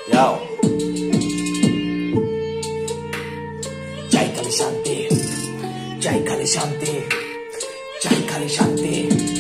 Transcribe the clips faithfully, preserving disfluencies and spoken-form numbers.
Yo. Jai Kali Shanti. Jai Kali Shanti. Jai Kali Shanti.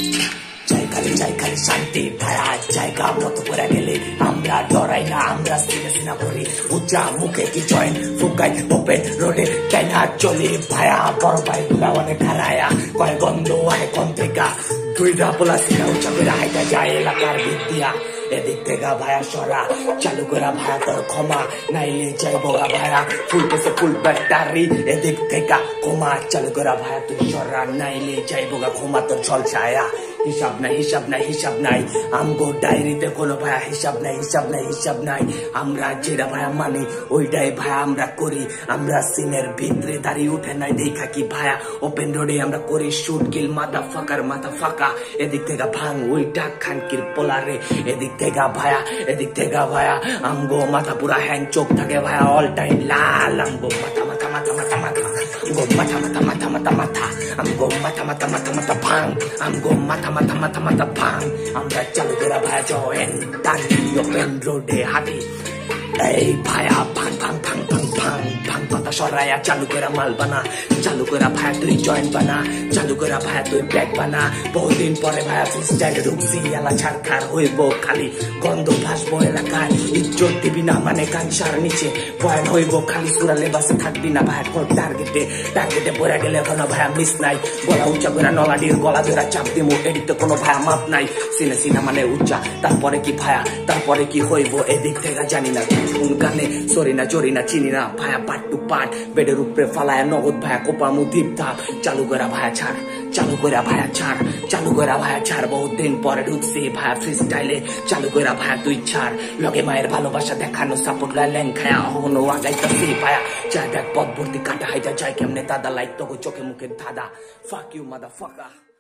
Jai Kali Jai Kali Shanti. ভায়া জায়গা মতো করে গেলে আমরা ডরাই না, আমরা সিনে সিনা করি। উচ্চা মুখে কি জয়েন ফুকাই ওপেন রোডে কেনা চলি। ভায়া বড় ভাই গুলা অনেক হারায়া কয় গন্ধ আয় কোন থেকে দুইটা পোলা সিনা উচ্চা করে হাইটা যায় এলাকার বিদ্যা। এদিক থেকে ভায়া সরা চালু করা ভায়া তোর ক্ষমা নাইলে যাইব ভায়া ফুলতেছে ফুল ব্যাটারি। এদিক থেকে ক্ষমা চালু করা ভায়া তুই সরা নাইলে যাইব ক্ষমা তোর ছলছায়া। হিসাব নাই হিসাব নাই হিসাব নাই আমগো ডায়েরিতে কোনো ভায়া হিসাব নাই হিসাব নাই হিসাব নাই। আমরা যেটা ভায়া মানি ওইটাই ভায়া আমরা করি। আমরা সিনের ভিতরে দাঁড়িয়ে উঠে নাই দেখা কি ভায়া ওপেন রোডে আমরা করি শুট কিল মাথা ফাঁকার মাথা ফাঁকা। এদিক থেকে ভাঙ ওইটা খানকির পোলারে। এদিক থেকে ভায়া এদিক থেকে ভায়া আমগো মাথা পুরা হ্যান্ড চোখ থাকে ভায়া অল টাইম লাল। আমগো মাথা মাথা মাথা মাথা মাথা গো মাথা মাথা মাথা মাথা মাথা আমগো মাথা মাথা মাথা মাথা ভাঙ আমগো মাথা মাথা মাথা মাথা ভাঙ। আমরা চালু করে ভায়া জয়েন টানি ওপেন রোডে হাঁটি। এই ভায়া ভাঙ ভাঙ ভাঙ ভাঙ ভাঙ ভাঙ পাতা সরাইয়া চালু করে মাল বানা। চালু করে ভায়া তুই জয়েন্ট বানা। চালু করে ভায়া তুই ব্যাগ বানা। বহুদিন পরে ভায়া ফ্রিস্টাইলে ঢুকছি এলা ছাড়খার হইব খালি গন্ধ ভাসবো এলাকায়। ইজ্জত দিবি না মানে কানসার নিচে বয়ান হইব খালি সুরা লেবাসে থাকবি না ভায়া কোন টার্গেটে। টার্গেটে পড়ে গেলে কোনো ভায়া মিস নাই। গলা উঁচা করে নলাডির গলা ধরা চাপ দিমু এদিকে কোনো ভায়া মাপ নাই। সিনে সিনা মানে উচ্চা তারপরে কি ভায়া তারপরে কি হইব এদিক থেকে জানি না। কোন গানে সরি না জরি না চিনি না ভায়া পাট টু পাট বেডের উপরে ফালায় নগদ ভায়া কোপামু দীপ ধাপ। চালু করা ভায়া ছাড় চালু করা ভায়া ছাড় চালু করা ভায়া ছাড়। বহুত দিন পরে ঢুকছি ভায়া ফ্রি স্টাইলে চালু করা ভায়া তুই ছাড়। লগে মায়ের ভালোবাসা দেখানো সাপোর্ট লাই ল্যাং খায়া অহনো আগাইতাছি ভায়া। যা দেখ পথ ভর্তি কাটা হাইটা যায় কেমনে দাদা লাইক তোকে চোখে মুখে ধাঁধা। Fuck you মাদারফাকার।